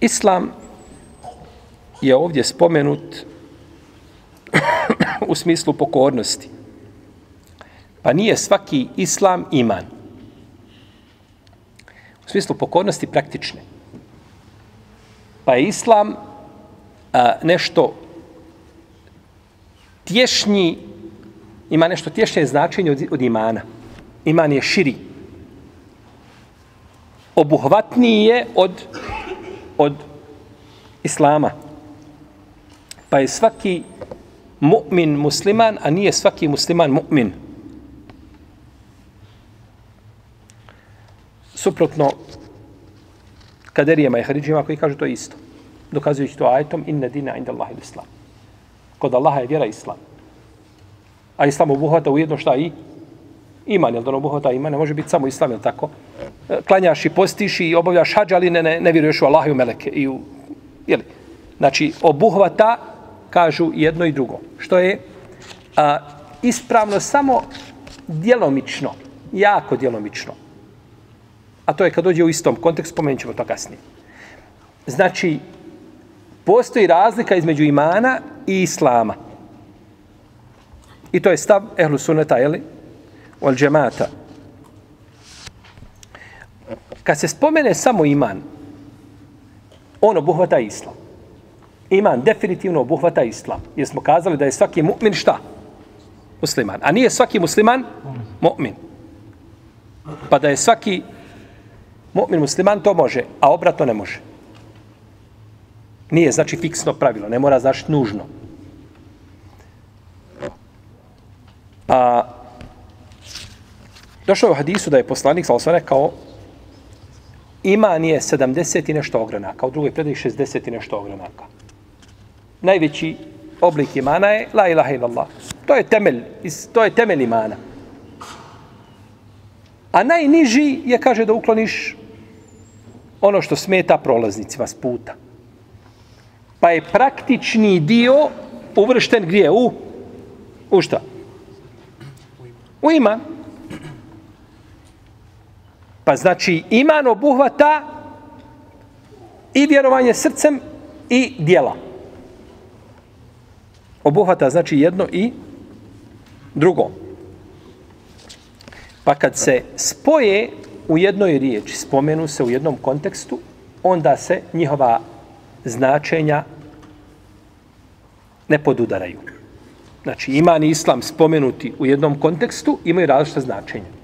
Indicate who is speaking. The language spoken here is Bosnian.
Speaker 1: Islam je ovdje spomenut u smislu pokornosti. Pa nije svaki islam iman. U smislu pokornosti praktične. Pa je islam nešto tješnji, ima nešto tješnje značenje od imana. Iman je širi. Obuhvatniji je od islama. Pa je svaki mu'min musliman, a nije svaki musliman mu'min. Suprotno kaderijama i haridžima koji kažu to isto. Dokazujući to ajetom inna dina inda Allahi islam. Kod Allaha je vjera islam. A islam obuhvata ujedno šta i iman, jel da obuhvata iman, ne može biti samo islam, jel tako? Klanjaš i postiš i obavljaš hadž, ali ne vjeruješ u Allaha i u meleke. Jeli? Znači, obuhvata, kažu jedno i drugo. Što je ispravno samo djelomično, jako djelomično. A to je kad dođe u istom kontekstu, spomenut ćemo to kasnije. Znači, postoji razlika između imana i islama. I to je stav ehlu sunneta, jeli? Wal džemata. Kad se spomene samo iman, on obuhvata islam. Iman definitivno obuhvata islam. Jer smo kazali da je svaki mu'min šta? Musliman. A nije svaki musliman mu'min. Pa da je svaki mu'min musliman, to može, a obratno ne može. Nije znači fiksno pravilo, ne mora znači nužno. Došlo je u hadisu da je poslanik sallallahu alejhi ve sellem rekao iman je 70 i nešto ogranaka, u drugoj predaji 60 i nešto ogranaka. Najveći oblik imana je la ilaha illallah. To je temelj imana. A najniži je, kaže, da ukloniš ono što smeta prolaznicima s puta. Pa je praktični dio uvršten gdje? U šta? U iman. Pa znači iman obuhvata i vjerovanje srcem i djela. Obuhvata znači jedno i drugo. Pa kad se spoje u jednoj riječi, spomenu se u jednom kontekstu, onda se njihova značenja ne podudaraju. Znači, iman i islam spomenuti u jednom kontekstu imaju različite značenja.